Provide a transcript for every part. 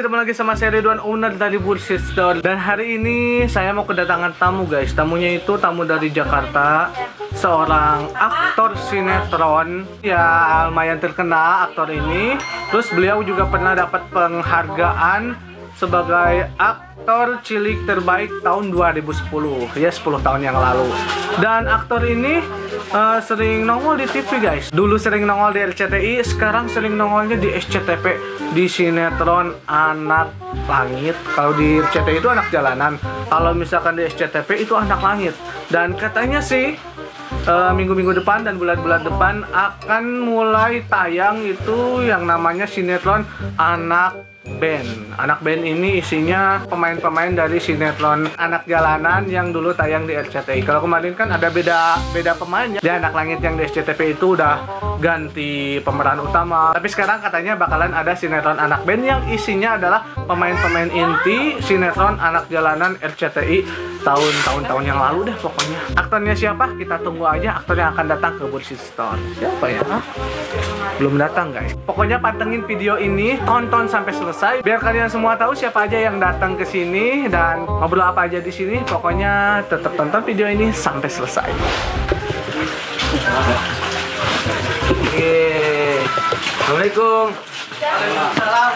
ketemu lagi sama saya Ridwan, owner dari Bullshit Store. Dan hari ini saya mau kedatangan tamu guys. Tamunya itu tamu dari Jakarta, seorang aktor sinetron. Ya lumayan terkenal aktor ini. Terus beliau juga pernah dapat penghargaan sebagai aktor cilik terbaik tahun 2010. Ya 10 tahun yang lalu. Dan aktor ini sering nongol di TV guys. Dulu sering nongol di RCTI, sekarang sering nongolnya di SCTV, di sinetron Anak Langit. Kalau di RCTI itu Anak Jalanan, kalau misalkan di SCTV itu Anak Langit. Dan katanya sih minggu-minggu depan dan bulan-bulan depan akan mulai tayang itu yang namanya sinetron Anak Band. Anak Band ini isinya pemain-pemain dari sinetron Anak Jalanan yang dulu tayang di RCTI. Kalau kemarin kan ada beda pemainnya. Di Anak Langit yang di SCTV itu udah ganti pemeran utama. Tapi sekarang katanya bakalan ada sinetron Anak Band yang isinya adalah pemain-pemain inti sinetron Anak Jalanan RCTI tahun-tahun yang lalu deh pokoknya. Aktornya siapa? Kita tunggu aja aktor yang akan datang ke Bullshit Store. Siapa ya? Belum datang guys. Pokoknya pantengin video ini, tonton sampai selesai biar kalian semua tahu siapa aja yang datang ke sini dan ngobrol apa aja di sini. Pokoknya tetap tonton video ini sampai selesai. Assalamualaikum. Waalaikumsalam.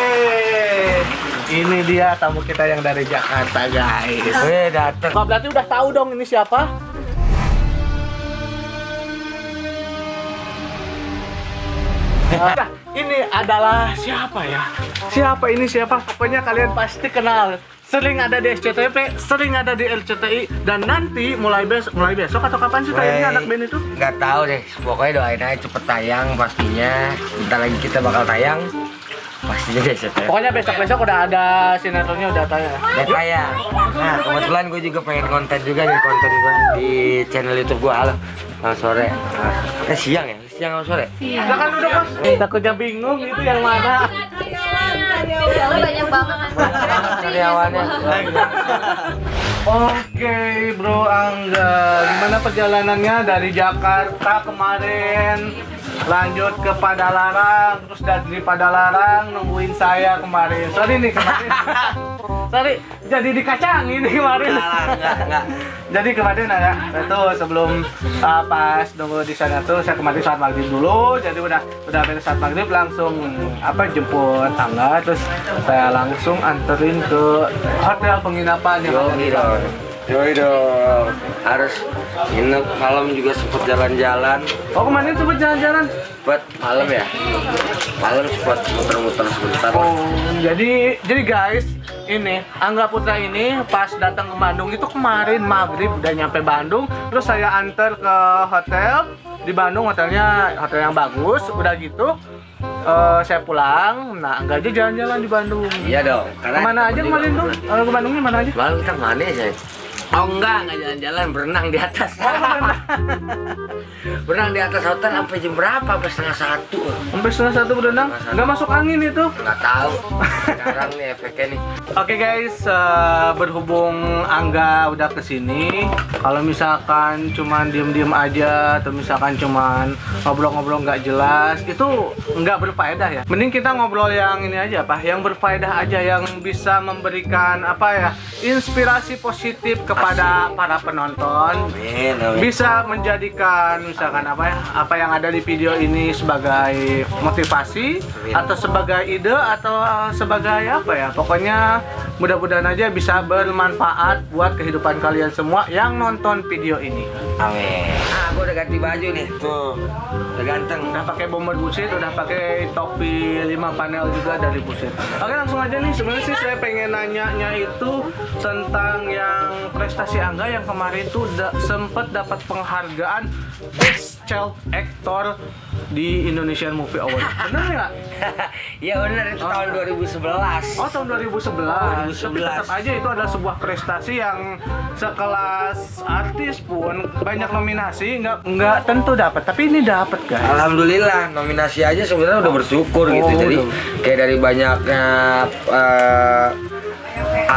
Ini dia tamu kita yang dari Jakarta guys. Datang. Oh, berarti udah tahu dong ini siapa? Nah, ini adalah siapa ya? Siapa ini siapa? Pokoknya kalian pasti kenal. Sering ada di SCTV, sering ada di RCTI, dan nanti mulai besok atau kapan sih tayangnya Anak Band itu? Nggak tahu deh. Pokoknya doain aja cepet tayang pastinya. Bentar lagi kita bakal tayang. Pastinya di SCTV. Pokoknya besok udah ada sinetronnya udah tayang. Udah tayang. Nah, kebetulan gue juga pengen konten juga nih, konten gue di channel YouTube gue. Halo, sore. Siang ya? Siang atau sore? Siang. Kan udah Mas. Takutnya bingung itu yang mana. Soalnya banyak banget Karyawannya. Oke Bro Angga, gimana perjalanannya dari Jakarta kemarin? Lanjut ke Padalarang, terus dari Padalarang nungguin saya kemarin. Sorry nih kemarin. Sorry, jadi dikacangin nih kemarin. Enggak. Jadi kemarin ada itu sebelum pas nunggu di sana tuh saya kemarin saat maghrib dulu. Jadi udah beres saat maghrib langsung jemput tangga, terus saya langsung anterin ke hotel penginapan yang ada di sana. Yoi dong, harus nginep malam juga sempet jalan-jalan. Oh kemarin sempet jalan-jalan? Buat malam ya? Malam sempet muter-muter sebentar. Oh jadi guys, ini Angga Putra ini pas datang ke Bandung itu kemarin maghrib udah nyampe Bandung. Terus saya antar ke hotel di Bandung, hotelnya hotel yang bagus. Udah gitu saya pulang. Nah Angga aja jalan-jalan di Bandung. Iya dong. Kemana aja kemarin tuh? Ke Bandungnya mana aja? Malam kita mana ya? Oh enggak jalan-jalan, berenang di atas. Berenang di atas hotel sampai jam berapa? Sampai setengah 1. Sampai setengah 1 berenang? Nggak masuk angin itu? Nggak tahu. Sekarang nih efeknya nih. Oke guys, berhubung Angga udah kesini, kalau misalkan cuman diem-diem aja atau misalkan cuman ngobrol-ngobrol nggak jelas, itu nggak berfaedah ya. Mending kita ngobrol yang ini aja, Pak, yang berfaedah aja, yang bisa memberikan inspirasi positif kepada para penonton. Amin. Bisa menjadikan misalkan apa yang ada di video ini sebagai motivasi atau sebagai ide atau sebagai pokoknya mudah-mudahan aja bisa bermanfaat buat kehidupan kalian semua yang nonton video ini. Amin. Gue udah ganti baju nih. Tuh, udah ganteng. Udah pakai bomber Bullshit, udah pakai topi 5 panel juga dari Bullshit. Oke langsung aja nih, sebenarnya sih saya pengen nanya itu tentang yang prestasi Angga yang kemarin tuh sempet dapat penghargaan Best Child Actor di Indonesian Movie Award. Benar nggak? Iya benar, itu tahun 2011. Oh tahun 2011. Tapi tetap aja itu adalah sebuah prestasi yang sekelas artis pun banyak nominasi nggak tentu dapat, tapi ini dapat guys. Alhamdulillah, nominasi aja sebenarnya udah bersyukur gitu. Jadi kayak dari banyaknya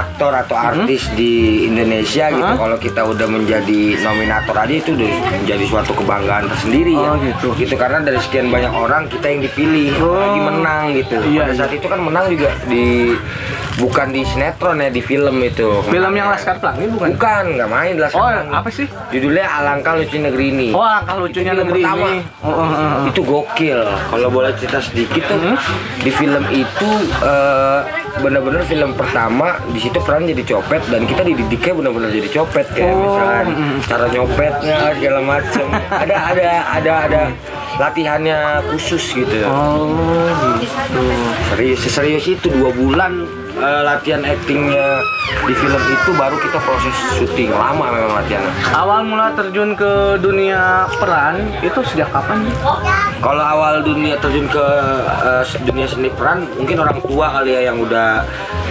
aktor atau artis di Indonesia gitu. Kalau kita udah menjadi nominator aja itu udah menjadi suatu kebanggaan tersendiri ya. Gitu karena dari sekian banyak orang kita yang dipilih, lagi menang gitu. Pada saat itu kan menang juga bukan di sinetron ya, di film itu. Film yang Laskar Pelangi bukan? Bukan, nggak main di Laskar Pelangi. Apa sih? Judulnya Alangkah Lucunya Negeri Ini. Oh, Alangkah Lucunya Negeri Ini. Itu gokil. Kalau boleh cerita sedikit tuh, di film itu benar-benar film pertama di situ peran jadi copet dan kita dididiknya benar-benar jadi copet kayak misalnya cara nyopetnya segala macem. Ada latihannya khusus gitu. Gitu. Serius itu 2 bulan latihan aktingnya di film itu baru kita proses syuting. Lama memang latihannya. Awal mula terjun ke dunia peran itu sejak kapan nih? Kalau awal dunia terjun ke dunia seni peran mungkin orang tua kali ya yang udah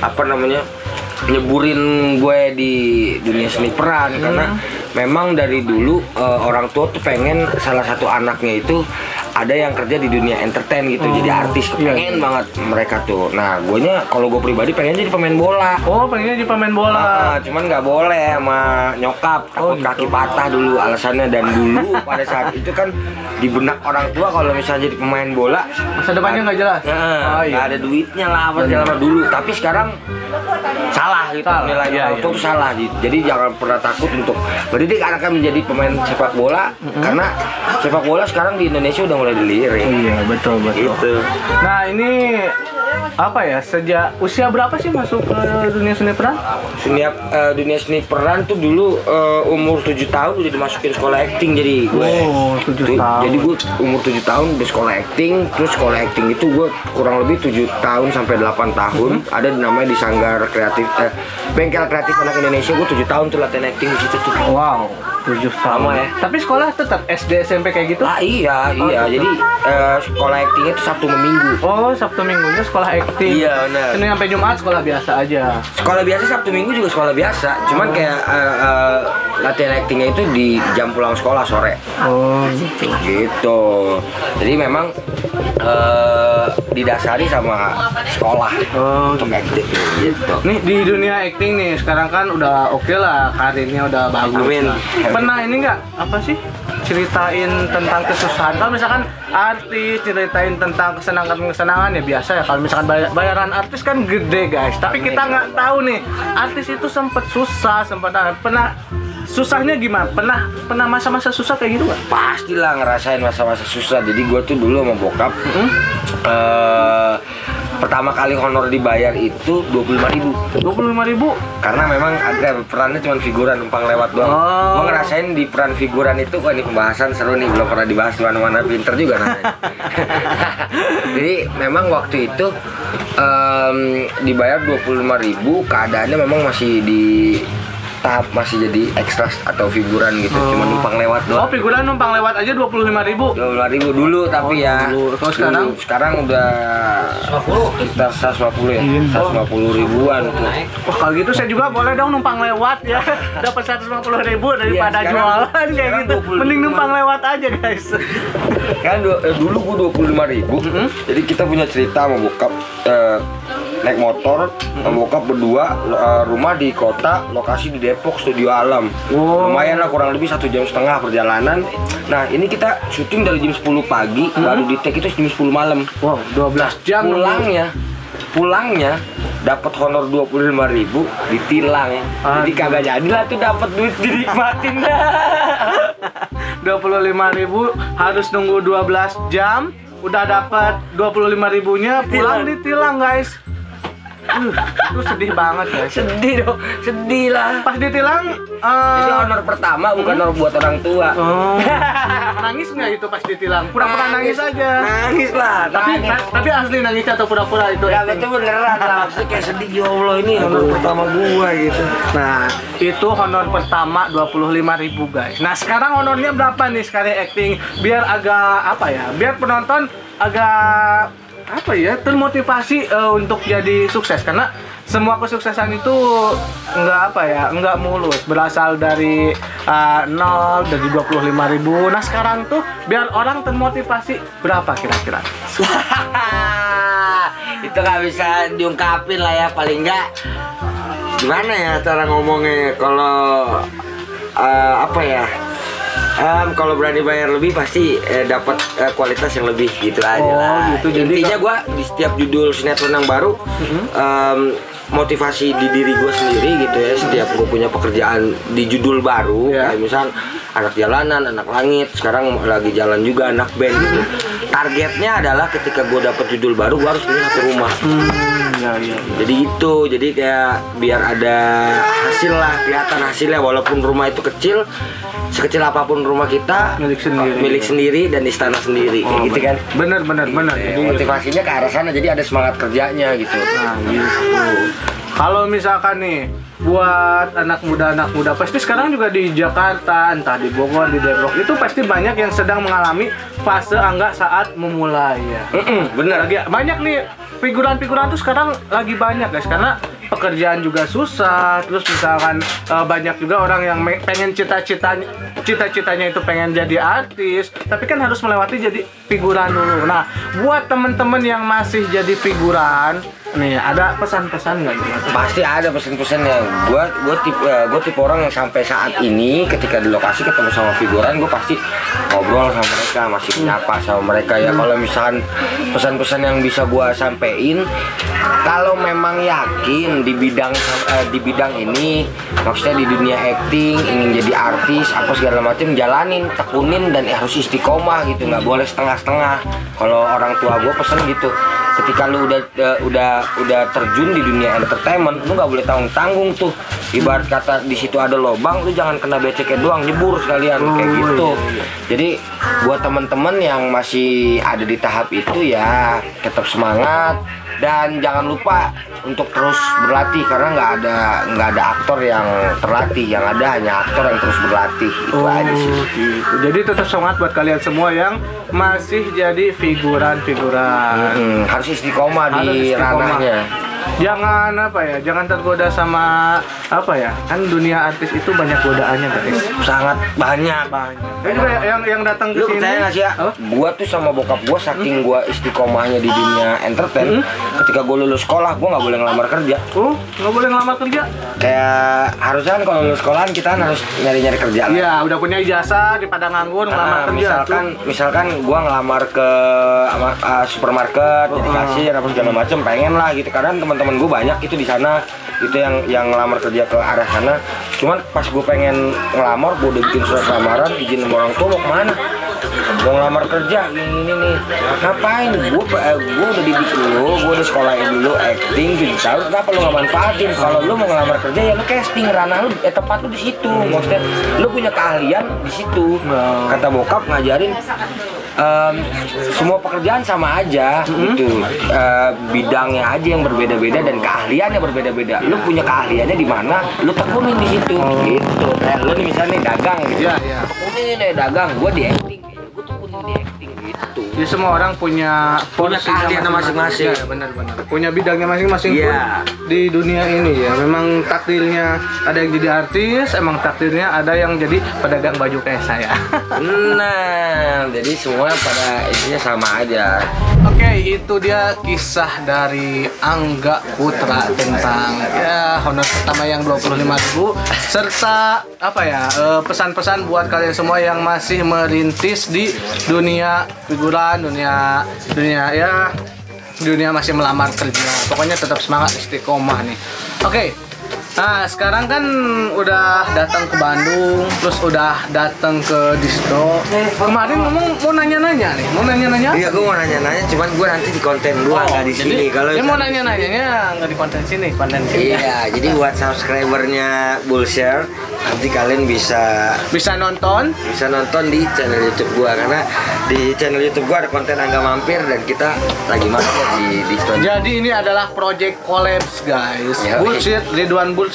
nyeburin gue di dunia seni peran karena memang dari dulu orang tua tuh pengen salah satu anaknya itu ada yang kerja di dunia entertain gitu, jadi artis, pengen banget mereka tuh. Nah, kalau gue pribadi pengen jadi pemain bola. Oh, pengen jadi pemain bola. Cuman nggak boleh sama nyokap, takut kaki patah dulu alasannya. Dan dulu pada saat itu kan di benak orang tua kalau misalnya jadi pemain bola masa depannya nggak jelas. Nggak ada duitnya lah apa segala dulu. Tapi sekarang salah gitu, nilai orang tua tuh salah gitu. Jadi jangan pernah takut untuk mendidik anaknya menjadi pemain sepak bola karena sepak bola sekarang di Indonesia udah mulai dilirik. Iya, betul. Gitu. Nah, ini apa ya, sejak usia berapa sih masuk ke dunia seni peran? Dunia seni peran tuh dulu umur 7 tahun udah dimasukin sekolah acting. Jadi gue 7 tahun. Jadi gue umur 7 tahun di sekolah acting. Terus sekolah acting itu gue kurang lebih 7 tahun sampai 8 tahun. Ada namanya di Sanggar Kreatif Bengkel Kreatif Anak Indonesia. Gue 7 tahun tuh latihan acting di situ tuh. Wow, 7 tahun ya. Tapi sekolah tetap SD SMP kayak gitu? Iya. Jadi sekolah actingnya itu Sabtu Minggu. Oh, Sabtu Minggunya sekolah acting. Iya, benar. Senin sampai Jumat sekolah biasa aja. Sekolah biasa Sabtu Minggu juga sekolah biasa. Cuman kayak latihan actingnya itu di jam pulang sekolah sore. Oh, gitu. Jadi memang didasari sama sekolah untuk acting gitu. Nih di dunia acting nih sekarang kan udah oke lah, karirnya udah bagus. Amin. Lah. Pernah ini nggak apa sih ceritain tentang kesusahan? Kalau misalkan artis ceritain tentang kesenangan ya biasa ya. Kalau misalkan bayaran artis kan gede guys. Tapi kita nggak tahu nih artis itu sempet susah, pernah susahnya gimana? Pernah masa-masa susah kayak gitu nggak? Pastilah ngerasain masa-masa susah. Jadi gue tuh dulu sama bokap pertama kali honor dibayar itu 25.000. 25.000? Karena memang ada perannya cuma figuran, numpang lewat doang. Gue ngerasain di peran figuran itu, ini pembahasan seru nih, belum pernah dibahas di mana-mana, pinter juga namanya. Jadi memang waktu itu dibayar 25.000, keadaannya memang masih di tahap masih jadi ekstra atau figuran gitu, cuma numpang lewat doang. Oh, figuran numpang lewat aja 25.000. 25.000 dulu, tapi kalau sekarang udah 150 ya, 150 ribuan. Wah, kalau gitu saya juga boleh dong numpang lewat ya. Dapat 150.000 daripada jualan kayak gitu. Mending numpang lewat aja, guys. Kan dulu gua 25.000. Jadi kita punya cerita sama bokap, naik motor sama bokap berdua, rumah di kota, lokasi di Depok, Studio Alam. Lumayan lah, kurang lebih 1,5 jam perjalanan. Nah, ini kita syuting dari jam 10 pagi, baru di take itu jam 10 malam. Wow, 12 jam. Pulangnya dapat honor 25.000, ditilang. Jadi kagak jadilah tuh dapat duit dinikmatin dah. 25.000 harus nunggu 12 jam, udah dapat 25.000-nya, pulang ditilang, guys. Itu sedih banget guys. Sedih lah. Pas ditilang jadi honor pertama, bukan honor buat orang tua. Nangis nggak itu pas ditilang? Pura-pura nangis aja. Nangis lah. Tapi asli nangis atau pura-pura itu? Ya itu beneran lah. Maksudnya kayak sedih, ya Allah, ini honor pertama gua gitu. Nah, itu honor pertama 25.000 guys. Nah, sekarang honornya berapa nih sekali acting? Biar agak apa ya? Biar penonton agak apa ya, termotivasi untuk jadi sukses, karena semua kesuksesan itu nggak mulus, berasal dari nol, dari 25.000. Nah sekarang tuh biar orang termotivasi berapa kira-kira? Itu nggak bisa diungkapin lah ya, paling nggak gimana ya cara ngomongnya kalau apa ya? Kalau berani bayar lebih pasti dapat kualitas yang lebih gitu aja lah. Gitu. Jadi intinya gue di setiap judul sinetron yang baru motivasi di diri gue sendiri gitu ya. Setiap gue punya pekerjaan di judul baru, kayak misal anak jalanan, anak langit, sekarang lagi jalan juga anak band gitu. Targetnya adalah ketika gue dapat judul baru, gue harus punya satu rumah. Jadi gitu, jadi kayak biar ada hasil lah, kelihatan hasilnya walaupun rumah itu kecil, sekecil apapun rumah kita milik sendiri dan istana sendiri, kayak gitu kan. Bener. Jadi motivasinya ke arah sana, jadi ada semangat kerjanya gitu. Nah, gitu. Kalau misalkan nih buat anak muda pasti sekarang juga di Jakarta, entah di Bogor, di Depok, itu pasti banyak yang sedang mengalami fase Angga saat memulai ya. Bener. Lagi banyak nih figuran-figuran tuh sekarang lagi banyak guys, karena pekerjaan juga susah. Terus misalkan banyak juga orang yang pengen cita-citanya itu pengen jadi artis, tapi kan harus melewati jadi figuran dulu. Nah, buat temen-temen yang masih jadi figuran nih, ada pesan-pesan nggak gitu? Pasti ada pesan-pesannya. Gue tipe orang yang sampai saat ini ketika di lokasi ketemu sama figuran, gue pasti ngobrol sama mereka, masih menyapa sama mereka ya. Kalau misalkan pesan-pesan yang bisa gue sampein, kalau memang yakin di bidang ini, maksudnya di dunia acting, ingin jadi artis apa segala macam, jalanin, tekunin dan harus istiqomah gitu, nggak boleh setengah-setengah. Kalau orang tua gue pesen gitu, ketika lu udah terjun di dunia entertainment, lu nggak boleh tanggung tuh. Ibarat kata di situ ada lobang, lu jangan kena beceknya doang, nyebur sekalian kayak gitu. Jadi buat temen-temen yang masih ada di tahap itu ya tetap semangat dan jangan lupa untuk terus berlatih, karena nggak ada aktor yang terlatih, yang ada hanya aktor yang terus berlatih. Itu aja sih. Gitu. Jadi tetap semangat buat kalian semua yang masih jadi figuran. Harus istiqomah di ranahnya. Jangan jangan tergoda sama kan dunia artis itu banyak godaannya guys. Sangat banyak. Ini juga yang datang ke Lu sini. percaya nggak sih ya? Gua tuh sama bokap gua saking gua istiqomahnya di dunia entertain, ketika gua lulus sekolah gua nggak boleh ngelamar kerja. Nggak boleh ngelamar kerja? Kayak harusnya kan kalau lulus sekolahan kita harus nyari kerja lah. Iya, udah punya ijazah daripada nganggur ngelamar kerja. Misalkan gua ngelamar ke supermarket, jadi kasir apa segala macem, pengen lah gitu. Karena teman-teman gua banyak itu di sana, itu yang ngelamar kerja ke arah sana. Cuman pas gue pengen ngelamar, gue udah bikin surat lamaran, izin sama orang tua, mau kemana? Gue ngelamar kerja, ini nih. Ngapain? Gue udah didik lu, gue udah sekolahin dulu acting 7 tahun, kenapa lu gak manfaatin? Kalau lu mau ngelamar kerja ya lu casting, ranah lu, tempat lu di situ. Maksudnya lu punya keahlian di situ. Kata bokap ngajarin, semua pekerjaan sama aja gitu, bidangnya aja yang berbeda-beda dan keahliannya berbeda-beda. Lu punya keahliannya di mana, lu tekunin di situ gitu. Kayak lu nih misalnya nih dagang gitu, tekunin nih dagang, gua di acting, gua tekunin di acting gitu. Jadi semua orang punya keahliannya masing-masing. Ya, benar. Punya bidangnya masing-masing pun di dunia ini ya. Memang takdirnya ada yang jadi artis, emang takdirnya ada yang jadi pedagang baju kayak saya. Nah, jadi semua pada intinya sama aja. Oke, itu dia kisah dari Angga Putra tentang honor pertama yang 25.000 serta pesan-pesan buat kalian semua yang masih merintis di dunia figuran, dunia masih melamar kerja. Pokoknya tetap semangat, istiqomah nih. Oke. Nah, sekarang kan udah datang ke Bandung, terus udah datang ke Disto. Kemarin mau nanya-nanya nih, Iya, gue mau nanya-nanya, cuman gue nanti di konten gue nggak di sini. Kalau mau nanya-nanyanya nggak di konten sini. Iya, jadi buat subscribernya Bullshare, nanti kalian bisa nonton di channel YouTube gue, karena di channel YouTube gue ada konten Angga Mampir dan kita lagi masuk di Disto. Jadi ini adalah project collabs guys. Bullshit, Ridwan Bullshit,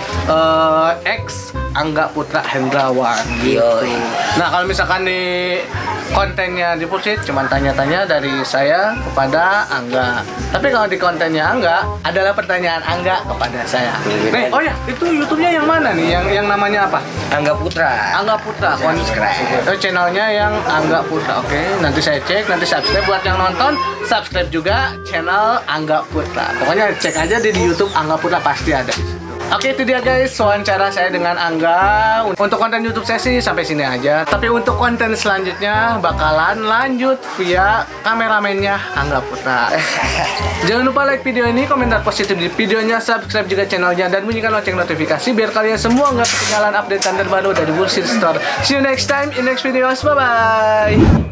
X Angga Putra Hendrawan gitu. Nah, kalau misalkan di kontennya di Bullshit cuma tanya-tanya dari saya kepada Angga. Tapi kalau di kontennya Angga adalah pertanyaan Angga kepada saya. Nih, itu YouTube-nya yang mana nih? Yang namanya apa? Angga Putra. Channelnya yang Angga Putra. Oke, nanti saya cek, nanti subscribe buat yang nonton, subscribe juga channel Angga Putra. Pokoknya cek aja di YouTube Angga Putra pasti ada. Oke, itu dia guys wawancara saya dengan Angga. Untuk konten YouTube saya sih sampai sini aja. Tapi untuk konten selanjutnya bakalan lanjut via kameramennya Angga Putra. Jangan lupa like video ini, komentar positif di videonya, subscribe juga channelnya, dan bunyikan lonceng notifikasi biar kalian semua nggak ketinggalan update terbaru dari Bullshit Store. See you next time in next videos. Bye bye.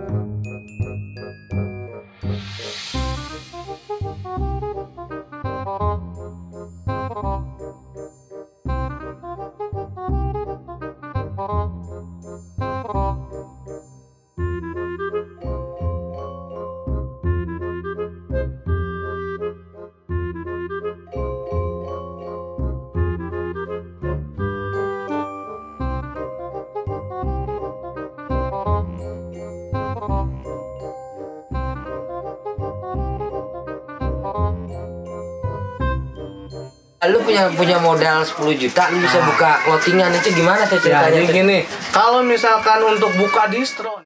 Lu punya modal 10 juta, lu bisa buka clothingan, itu gimana tuh Ya, ceritanya? jadi gini, kalau misalkan untuk buka distro